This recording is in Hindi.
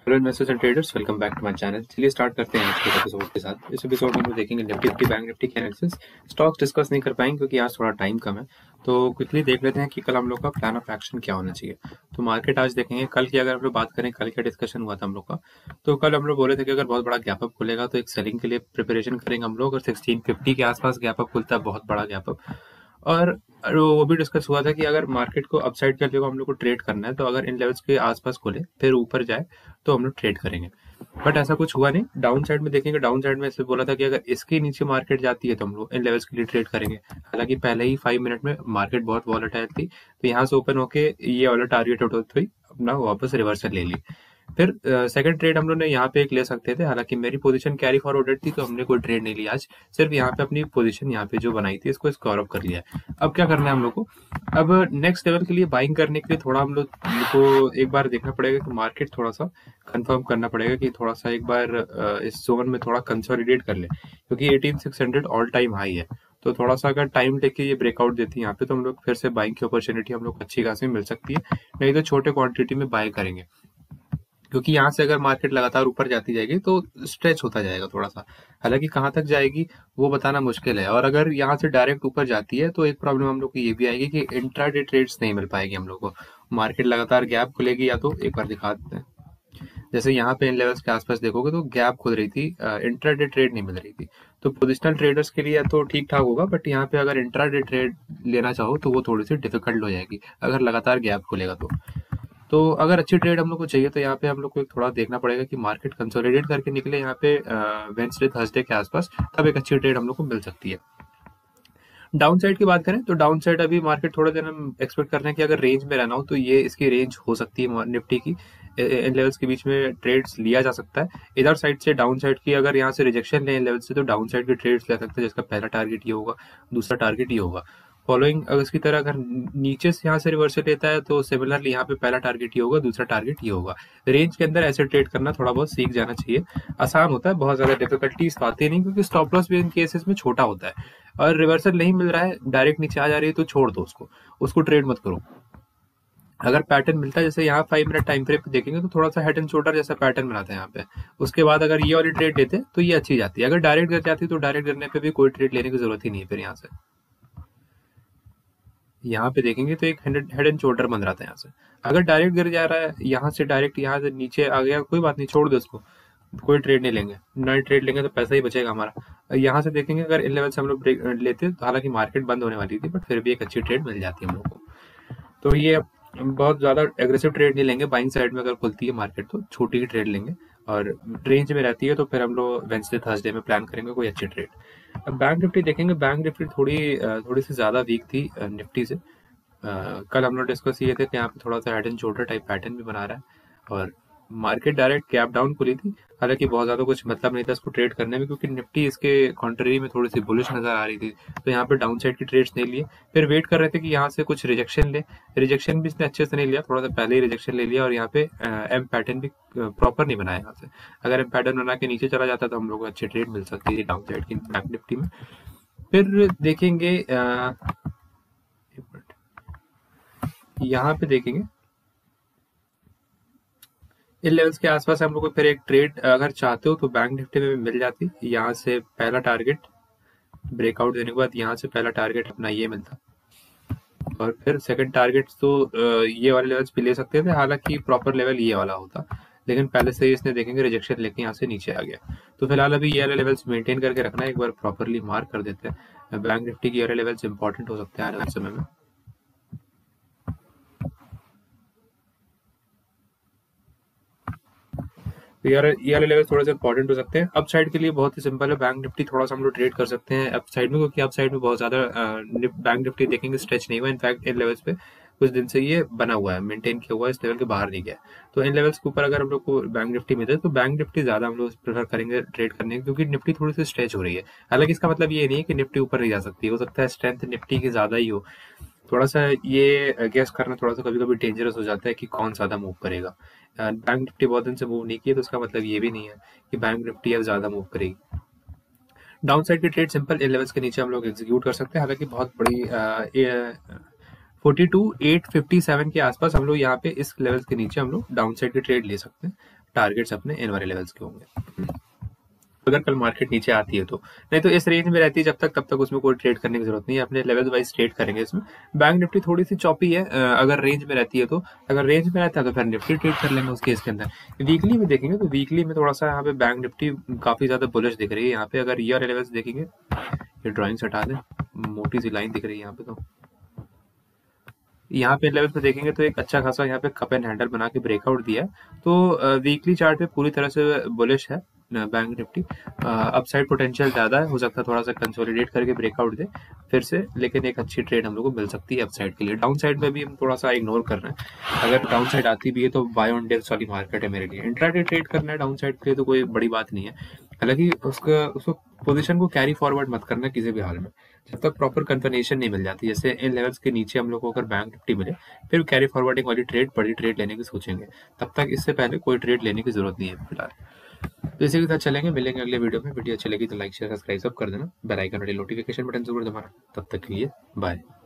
Hello investors and traders, welcome back to my channel. चलिए स्टार्ट करते हैं आज के एपिसोड के साथ। इस एपिसोड में हम लोग देखेंगे निफ्टी बैंक निफ्टी के एनालिसिस। स्टॉक्स डिस्कस नहीं कर पाएंगे क्योंकि आज थोड़ा टाइम कम है, तो क्विकली देख लेते हैं कि कल हम लोग का प्लान ऑफ एक्शन क्या होना चाहिए। तो मार्केट आज देखेंगे। कल की अगर हम लोग बात करें, कल क्या डिस्कशन हुआ था हम लोग का, तो कल हम लोग बोले थे कि अगर बहुत बड़ा गैप अप खुलेगा तो एक सेलिंग के लिए प्रिपरेशन करेंगे हम लोग। और 1650 के आसपास गैप अप खुलता है, बहुत बड़ा गैप अप। और वो भी डिस्कस हुआ था कि अगर मार्केट को अपसाइड के लिए हम लोग को ट्रेड करना है, तो अगर इन लेवल्स के आसपास खुले फिर ऊपर जाए तो हम लोग ट्रेड करेंगे। बट ऐसा कुछ हुआ नहीं। डाउन साइड में देखेंगे, डाउन साइड में इसलिए बोला था कि अगर इसके नीचे मार्केट जाती है तो हम लोग इन लेवल्स के लिए ट्रेड करेंगे। हालांकि पहले ही 5 मिनट में मार्केट बहुत वॉलेटाइल थी, तो यहाँ से ओपन होके ये वाला टारगेट उठाते हुई अपना वापस रिवर्सल ले ली। फिर सेकंड ट्रेड हम लोग ने यहाँ पे एक ले सकते थे। हालांकि मेरी पोजीशन कैरी फॉरवर्डेड थी, तो हमने कोई ट्रेड नहीं लिया आज। सिर्फ यहाँ पे अपनी पोजीशन यहाँ पे जो बनाई थी इसको स्कोर अप कर लिया है। अब क्या करना है हम लोग को, अब नेक्स्ट लेवल के लिए बाइंग करने के लिए थोड़ा हम लोग को एक बार देखना पड़ेगा कि मार्केट थोड़ा सा कंफर्म करना पड़ेगा कि थोड़ा सा एक बार इस जोन में थोड़ा कंसोलिडेट कर ले, क्योंकि 18600 ऑल टाइम हाई है। तो थोड़ा सा अगर टाइम लेके ये ब्रेकआउट देती है यहाँ पे, तो हम लोग फिर से बाइंग की अपॉर्चुनिटी हम लोग अच्छी खासी मिल सकती है। नहीं तो छोटे क्वांटिटी में बाय करेंगे, क्योंकि यहाँ से अगर मार्केट लगातार ऊपर जाती जाएगी तो स्ट्रेच होता जाएगा थोड़ा सा। हालांकि कहाँ तक जाएगी वो बताना मुश्किल है। और अगर यहाँ से डायरेक्ट ऊपर जाती है तो एक प्रॉब्लम हम लोग को ये भी आएगी कि इंट्राडे ट्रेड्स नहीं मिल पाएगी हम लोग को। मार्केट लगातार गैप खुलेगी, या तो एक बार दिखा देते हैं, जैसे यहाँ पे इन लेवल्स के आसपास देखोगे तो गैप खुल रही थी, इंट्राडे ट्रेड नहीं मिल रही थी। तो पोजिशनल ट्रेडर्स के लिए तो ठीक ठाक होगा, बट यहाँ पे अगर इंट्राडे ट्रेड लेना चाहो तो वो थोड़ी सी डिफिकल्ट हो जाएगी अगर लगातार गैप खुलेगा तो अगर अच्छी ट्रेड हम लोग को चाहिए तो यहाँ पे हम लोग को थोड़ा देखना पड़ेगा कि मार्केट कंसोलिडेट करके निकले यहाँ पे वेडनेसडे थर्सडे के आसपास, तब एक अच्छी ट्रेड हम लोग को मिल सकती है। डाउन साइड की बात करें तो डाउन साइड अभी मार्केट थोड़ा दिन हम एक्सपेक्ट कर रहे हैं कि अगर रेंज में रहना हो तो ये इसकी रेंज हो सकती है निफ्टी की। इन लेवल्स के बीच में ट्रेड्स लिया जा सकता है। इधर साइड से डाउन साइड की अगर यहाँ से रिजेक्शन ले इन लेवल से, तो डाउन साइड की ट्रेड्स ले सकते हैं, जिसका पहला टारगेट ये होगा, दूसरा टारगेट ये होगा। फॉलोइंग अगर इसकी तरह अगर नीचे से यहाँ से रिवर्सल लेता है तो सिमिलरली यहाँ पे पहला टारगेट ये होगा, दूसरा टारगेट ये होगा। रेंज के अंदर ऐसे ट्रेड करना थोड़ा बहुत सीख जाना चाहिए। आसान होता है, बहुत ज्यादा डिफिकल्टीज आती नहीं, क्योंकि स्टॉप लॉस भी इन केसेस में छोटा होता है। और रिवर्सल नहीं मिल रहा है, डायरेक्ट नीचे आ जा रही है, तो छोड़ दो उसको ट्रेड मत करो। अगर पैटर्न मिलता है, जैसे यहाँ 5 मिनट टाइम फ्रेम पे देखेंगे तो थोड़ा सा हेड एंड शोल्डर जैसा पैटर्न बनाता है यहाँ पे। उसके बाद अगर ये वाली ट्रेड लेते तो ये अच्छी जाती है। अगर डायरेक्ट गिर जाती तो डायरेक्ट गिरने पे भी कोई ट्रेड लेने की जरूरत ही नहीं है। फिर यहाँ पे देखेंगे तो एक हेड एंड शोल्डर बन रहा था यहाँ से। अगर डायरेक्ट गिर जा रहा है यहाँ से, डायरेक्ट यहाँ से नीचे आ गया, कोई बात नहीं, छोड़ दो उसको, कोई ट्रेड नहीं लेंगे। नए ट्रेड लेंगे तो पैसा ही बचेगा हमारा। यहाँ से देखेंगे अगर इन लेवल से हम लोग ब्रेक लेते तो हालांकि मार्केट बंद होने वाली थी, बट फिर भी एक अच्छी ट्रेड मिल जाती है हम लोग को। तो ये बहुत ज्यादा एग्रेसिव ट्रेड नहीं लेंगे। बाइंग साइड में अगर खुलती है मार्केट तो छोटी ही ट्रेड लेंगे, और रेंज में रहती है तो फिर हम लोग वेडनेसडे थर्सडे में प्लान करेंगे कोई अच्छी ट्रेड। अब बैंक निफ्टी देखेंगे। बैंक निफ्टी थोड़ी सी ज्यादा वीक थी निफ्टी से। कल हम लोग डिस्कस किए थे कि यहाँ पे थोड़ा सा head and shoulder type pattern भी बना रहा है, और मार्केट डायरेक्ट गैप डाउन खुली थी। हालांकि बहुत ज्यादा कुछ मतलब नहीं था इसको ट्रेड करने में, क्योंकि निफ्टी इसके कॉन्ट्ररी में थोड़ी सी बुलिश नजर आ रही थी, तो यहाँ पे डाउन साइड की ट्रेड्स नहीं लिए। फिर वेट कर रहे थे कि यहाँ से कुछ रिजेक्शन ले। रिजेक्शन भी इसने अच्छे से नहीं लिया, थोड़ा सा पहले ही रिजेक्शन ले लिया, और यहाँ पे एम पैटर्न भी प्रॉपर नहीं बनाया यहाँ से। अगर एम पैटर्न बना के नीचे चला जाता तो हम लोग को अच्छी ट्रेड मिल सकती थी डाउन साइड की बैंक निफ्टी में। फिर देखेंगे यहाँ पे देखेंगे इन लेवल्स के आसपास हम लोग को फिर एक ट्रेड अगर चाहते हो तो बैंक निफ्टी में भी मिल जाती। यहाँ से पहला टारगेट ब्रेकआउट देने के बाद यहाँ से पहला टारगेट अपना ये मिलता, और फिर सेकंड टारगेट तो ये वाले लेवल्स भी ले सकते थे। हालांकि प्रॉपर लेवल ये वाला होता, लेकिन पहले से ही इसने देखेंगे रिजेक्शन लेके यहाँ से नीचे आ गया। तो फिलहाल अभी ये वाले लेवल्स मेंटेन करके रखना है, एक बार प्रॉपरली मार्क कर देते हैं। बैंक निफ्टी के ये वाले लेवल्स इंपॉर्टेंट हो सकते हैं आने वाले समय में। तो ये वाले लेवल थोड़े से इंपॉर्टेंट हो सकते हैं। अप साइड के लिए बहुत ही सिंपल है, बैंक निफ्टी थोड़ा सा हम लोग ट्रेड कर सकते हैं अप साइड में, क्योंकि अप साइड में बहुत ज्यादा बैंक निफ्टी देखेंगे स्ट्रेच नहीं हुआ। इनफैक्ट इन लेवल्स पे कुछ दिन से ये बना हुआ है, मेंटेन किया हुआ है, इस लेवल के बाहर नहीं गया। तो इन लेवल्स के ऊपर अगर हम लोग को बैंक निफ्टी मिले तो बैंक निफ्टी ज्यादा हम लोग प्रेफर करेंगे ट्रेड करने, क्योंकि निफ्टी थोड़ी सी स्ट्रेच हो रही है। हालांकि इसका मतलब ये नहीं है कि निफ्टी ऊपर नहीं जा सकती, हो सकता है स्ट्रेंथ निफ्टी की ज्यादा ही हो। थोड़ा सा ये गेस करना थोड़ा सा कभी कभी डेंजरस हो जाता है कि कौन ज्यादा मूव करेगा। बैंक निफ्टी बहुत दिन से मूव नहीं की, तो उसका मतलब ये भी नहीं है कि बैंक निफ्टी अब ज्यादा मूव करेगी। डाउन साइड की ट्रेड सिंपल इन लेवल्स के नीचे हम लोग एग्जीक्यूट कर सकते हैं। हालांकि बहुत बड़ी 42,857 के आसपास हम लोग यहाँ पे इस लेवल्स के नीचे हम लोग डाउन साइड की ट्रेड ले सकते हैं। टारगेट्स अपने इन वाले लेवल्स के होंगे अगर कल मार्केट नीचे आती है तो। नहीं तो इस रेंज में रहती है जब तक, तब तक उसमें कोई ट्रेड करने की जरूरत नहीं है, अपने लेवल वाइज ट्रेड करेंगे इसमें। बैंक निफ्टी थोड़ी सी चॉपी है अगर रेंज में रहती है तो, अगर रेंज में रहता है तो फिर निफ्टी ट्रेड कर लेंगे उस केस के अंदर। वीकली में देखेंगे तो वीकली में थोड़ा सा यहाँ पे बैंक निफ्टी काफी ज्यादा बुलिश दिख रही है। यहाँ पे अगर ईयर लेवल्स देखेंगे, ये ड्राइंग्स हटा दें, मोटी सी लाइन दिख रही है यहाँ पे। तो यहाँ पे लेवल पे देखेंगे तो एक अच्छा खासा यहाँ पे कप एंड हैंडल बना के ब्रेकआउट दिया है। तो वीकली चार्ट पे पूरी तरह से बुलिश है बैंक निफ्टी। अपसाइड पोटेंशियल ज्यादा है, हो सकता है थोड़ा सा कंसोलिडेट करके ब्रेकआउट दे फिर से, लेकिन एक अच्छी ट्रेड हम लोग को मिल सकती है अपसाइड के लिए। डाउन साइड में भी हम थोड़ा सा इग्नोर कर रहे हैं, अगर डाउन साइड आती भी है तो बाय ऑन डिप्स वाली मार्केट है मेरे लिए। इंट्राडे ट्रेड करना है डाउन साइड के लिए तो कोई बड़ी बात नहीं है, हालांकि उसको पोजीशन को कैरी फॉरवर्ड मत करना किसी भी हाल में जब तक प्रॉपर कंफर्मेशन नहीं मिल जाती। जैसे इन लेवल्स के नीचे हम लोग को अगर बैंक निफ्टी मिले फिर कैरी फॉरवर्डिंग वाली ट्रेड, बड़ी ट्रेड लेने की सोचेंगे, तब तक इससे पहले कोई ट्रेड लेने की जरूरत नहीं है फिलहाल। तो इसी के साथ चलेंगे, मिलेंगे अगले वीडियो में। वीडियो अच्छी लगी तो लाइक शेयर सब्सक्राइब सब कर देना, बेल आइकन वाली नोटिफिकेशन बटन जरूर दबाना। तब तक के लिए बाय।